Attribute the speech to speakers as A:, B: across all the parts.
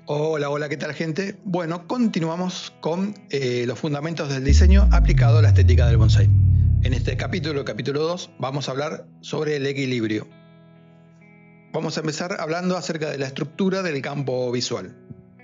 A: Hola, hola, ¿qué tal, gente? Bueno, continuamos con los fundamentos del diseño aplicado a la estética del bonsái. En este capítulo 2, vamos a hablar sobre el equilibrio. Vamos a empezar hablando acerca de la estructura del campo visual.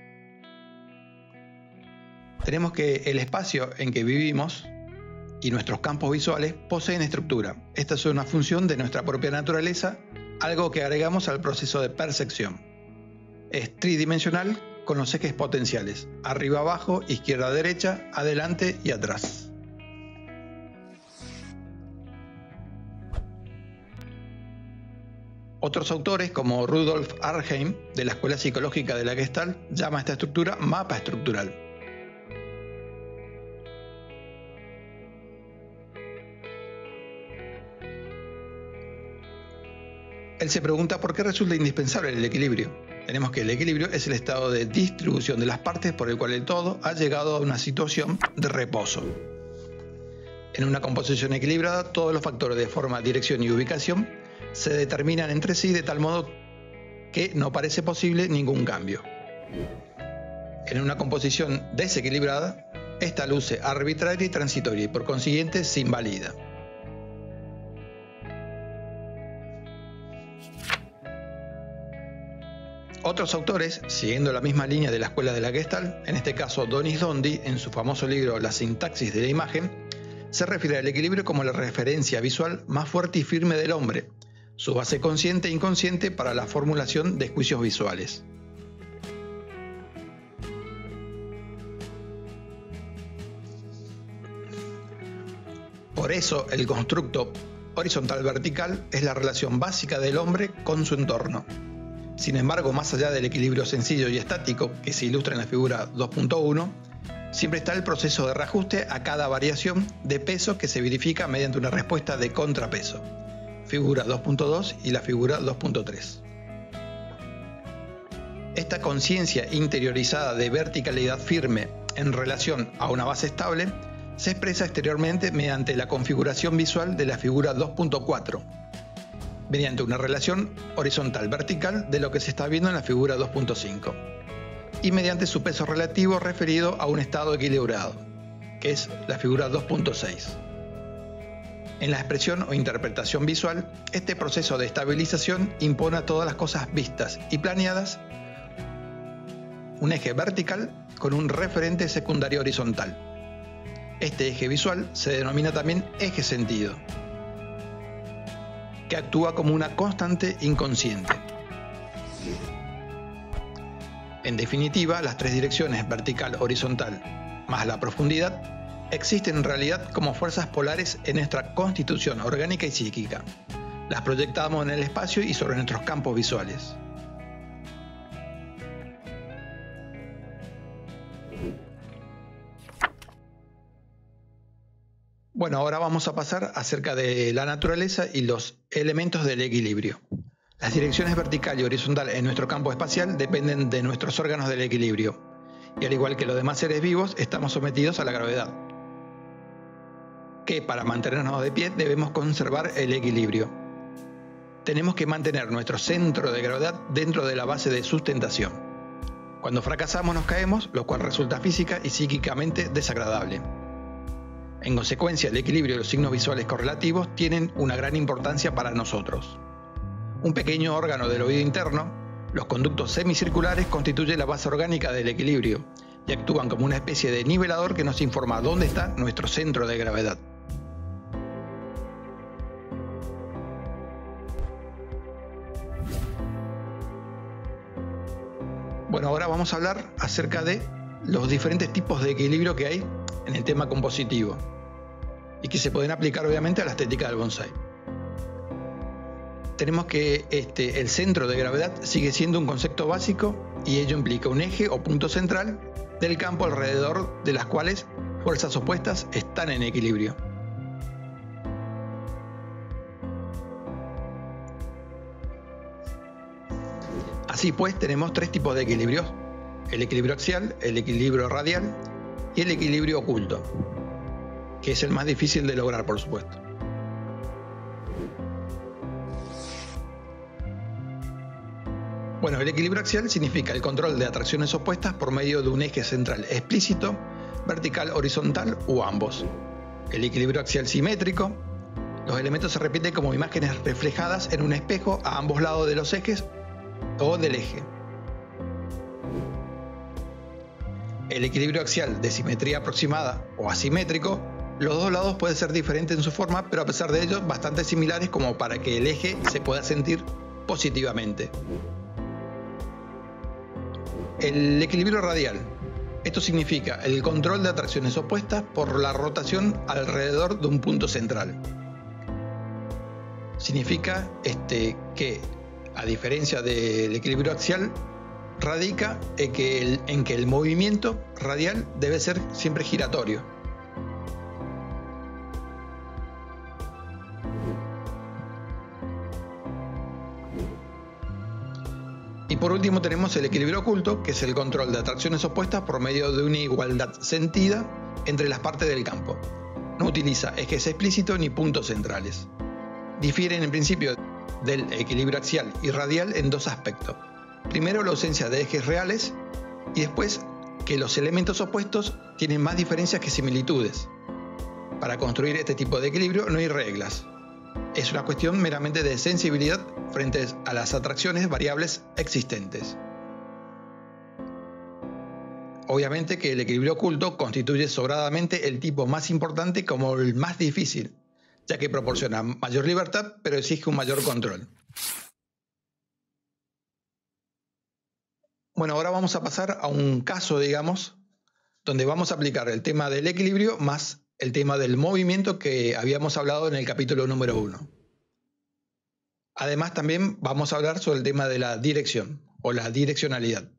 A: Tenemos que el espacio en que vivimos y nuestros campos visuales poseen estructura. Esta es una función de nuestra propia naturaleza, algo que agregamos al proceso de percepción. Es tridimensional con los ejes potenciales, arriba abajo, izquierda derecha, adelante y atrás. Otros autores, como Rudolf Arnheim, de la Escuela Psicológica de la Gestalt, llama a esta estructura mapa estructural. Él se pregunta por qué resulta indispensable el equilibrio. Tenemos que el equilibrio es el estado de distribución de las partes por el cual el todo ha llegado a una situación de reposo. En una composición equilibrada, todos los factores de forma, dirección y ubicación se determinan entre sí de tal modo que no parece posible ningún cambio. En una composición desequilibrada, esta luce arbitraria y transitoria y por consiguiente se invalida. Otros autores, siguiendo la misma línea de la escuela de la Gestalt, en este caso Donis Dondi, en su famoso libro La sintaxis de la imagen, se refiere al equilibrio como la referencia visual más fuerte y firme del hombre, su base consciente e inconsciente para la formulación de juicios visuales. Por eso, el constructo horizontal-vertical es la relación básica del hombre con su entorno. Sin embargo, más allá del equilibrio sencillo y estático que se ilustra en la figura 2.1, siempre está el proceso de reajuste a cada variación de peso que se verifica mediante una respuesta de contrapeso, figura 2.2 y la figura 2.3. Esta conciencia interiorizada de verticalidad firme en relación a una base estable se expresa exteriormente mediante la configuración visual de la figura 2.4, mediante una relación horizontal-vertical de lo que se está viendo en la figura 2.5 y mediante su peso relativo referido a un estado equilibrado, que es la figura 2.6. En la expresión o interpretación visual, este proceso de estabilización impone a todas las cosas vistas y planeadas un eje vertical con un referente secundario horizontal. Este eje visual se denomina también eje sentido, que actúa como una constante inconsciente. En definitiva, las tres direcciones, vertical, horizontal, más la profundidad, existen en realidad como fuerzas polares en nuestra constitución orgánica y psíquica. Las proyectamos en el espacio y sobre nuestros campos visuales. Bueno, ahora vamos a pasar acerca de la naturaleza y los elementos del equilibrio. Las direcciones vertical y horizontal en nuestro campo espacial dependen de nuestros órganos del equilibrio, y al igual que los demás seres vivos, estamos sometidos a la gravedad, que para mantenernos de pie debemos conservar el equilibrio. Tenemos que mantener nuestro centro de gravedad dentro de la base de sustentación. Cuando fracasamos nos caemos, lo cual resulta física y psíquicamente desagradable. En consecuencia, el equilibrio y los signos visuales correlativos tienen una gran importancia para nosotros. Un pequeño órgano del oído interno, los conductos semicirculares, constituyen la base orgánica del equilibrio y actúan como una especie de nivelador que nos informa dónde está nuestro centro de gravedad. Bueno, ahora vamos a hablar acerca de los diferentes tipos de equilibrio que hay en el tema compositivo y que se pueden aplicar obviamente a la estética del bonsái. Tenemos que el centro de gravedad sigue siendo un concepto básico y ello implica un eje o punto central del campo alrededor de las cuales fuerzas opuestas están en equilibrio. Así pues, tenemos tres tipos de equilibrios: el equilibrio axial, el equilibrio radial y el equilibrio oculto, que es el más difícil de lograr, por supuesto. Bueno, el equilibrio axial significa el control de atracciones opuestas por medio de un eje central explícito, vertical, horizontal o ambos. El equilibrio axial simétrico. Los elementos se repiten como imágenes reflejadas en un espejo a ambos lados de los ejes o del eje. El equilibrio axial de simetría aproximada o asimétrico. Los dos lados pueden ser diferentes en su forma, pero a pesar de ello bastante similares como para que el eje se pueda sentir positivamente. El equilibrio radial. Esto significa el control de atracciones opuestas por la rotación alrededor de un punto central. Significa que, a diferencia del equilibrio axial, radica en que el movimiento radial debe ser siempre giratorio. Y por último tenemos el equilibrio oculto, que es el control de atracciones opuestas por medio de una igualdad sentida entre las partes del campo. No utiliza ejes explícitos ni puntos centrales. Difieren en principio del equilibrio axial y radial en dos aspectos. Primero, la ausencia de ejes reales, y después que los elementos opuestos tienen más diferencias que similitudes. Para construir este tipo de equilibrio no hay reglas. Es una cuestión meramente de sensibilidad frente a las atracciones variables existentes. Obviamente que el equilibrio oculto constituye sobradamente el tipo más importante como el más difícil, ya que proporciona mayor libertad pero exige un mayor control. Bueno, ahora vamos a pasar a un caso, digamos, donde vamos a aplicar el tema del equilibrio más el tema del movimiento que habíamos hablado en el capítulo número 1. Además, también vamos a hablar sobre el tema de la dirección o la direccionalidad.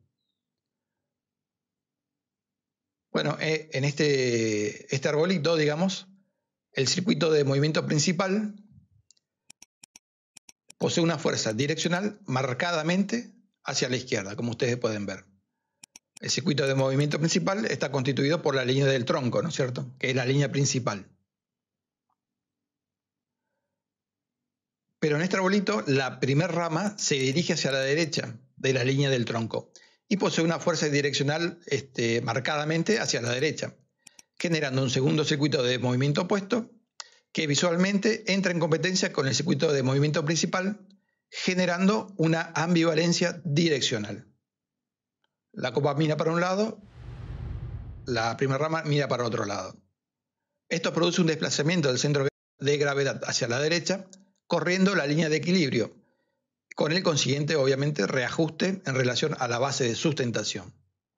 A: Bueno, en este arbolito, digamos, el circuito de movimiento principal posee una fuerza direccional marcadamente hacia la izquierda, como ustedes pueden ver. El circuito de movimiento principal está constituido por la línea del tronco, ¿no es cierto?, que es la línea principal. Pero en este arbolito, la primera rama se dirige hacia la derecha de la línea del tronco y posee una fuerza direccional marcadamente hacia la derecha, generando un segundo circuito de movimiento opuesto que visualmente entra en competencia con el circuito de movimiento principal, generando una ambivalencia direccional. La copa mira para un lado, la primera rama mira para otro lado. Esto produce un desplazamiento del centro de gravedad hacia la derecha, corriendo la línea de equilibrio, con el consiguiente, obviamente, reajuste en relación a la base de sustentación.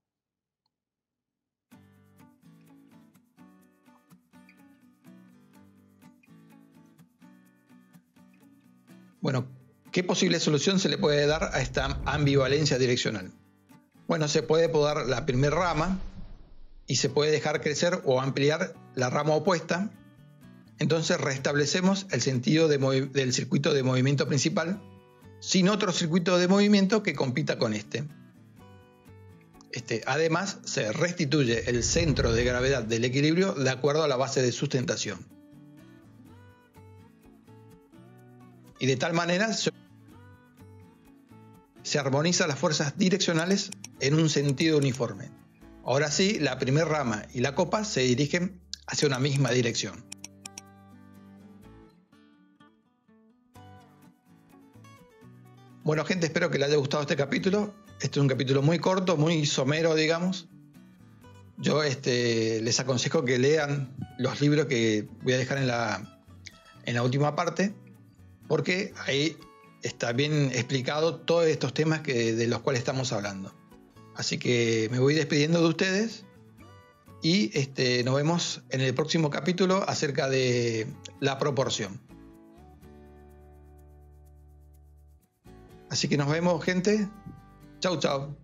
A: Bueno, ¿qué posible solución se le puede dar a esta ambivalencia direccional? Bueno, se puede podar la primera rama y se puede dejar crecer o ampliar la rama opuesta. Entonces restablecemos el sentido del circuito de movimiento principal sin otro circuito de movimiento que compita con este. Además, se restituye el centro de gravedad del equilibrio de acuerdo a la base de sustentación. Y de tal manera se armonizan las fuerzas direccionales en un sentido uniforme. Ahora sí, la primera rama y la copa se dirigen hacia una misma dirección. Bueno, gente, espero que les haya gustado este capítulo. Este es un capítulo muy corto, muy somero, digamos. Yo les aconsejo que lean los libros que voy a dejar en la última parte, porque ahí está bien explicado todos estos temas de los cuales estamos hablando. Así que me voy despidiendo de ustedes y nos vemos en el próximo capítulo acerca de la proporción. Así que nos vemos, gente. Chau, chau.